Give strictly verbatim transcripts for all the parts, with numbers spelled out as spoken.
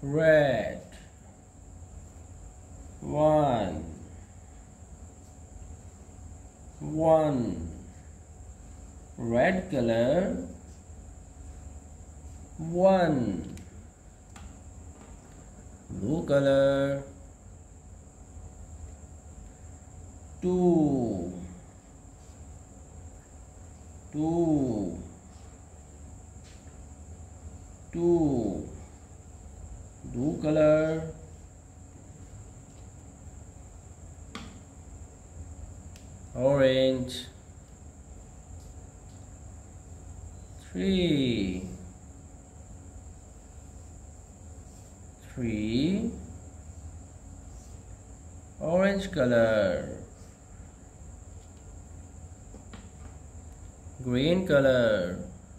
red. One. One. Red color. One. Blue color. Two. Two. Two. Blue color. Orange. Three. Three. Orange color. Green color.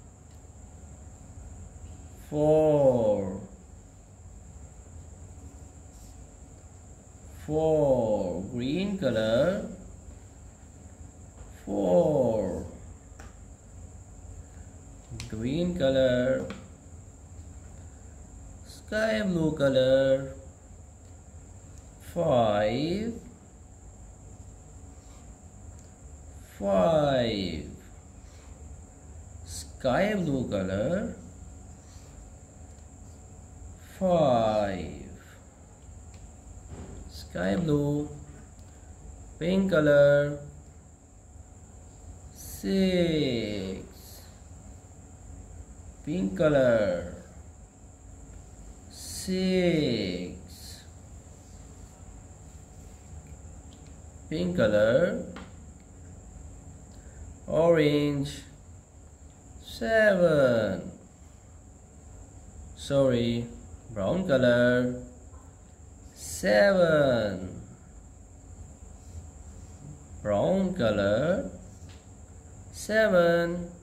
Four. Four. Green color. Four. Green color. Sky blue color. Five. Five. Sky blue color. Five. Sky blue. Pink color. Six. Pink color. Six. Pink color. Orange. Seven. Sorry, brown color. Seven. Brown color. Seven.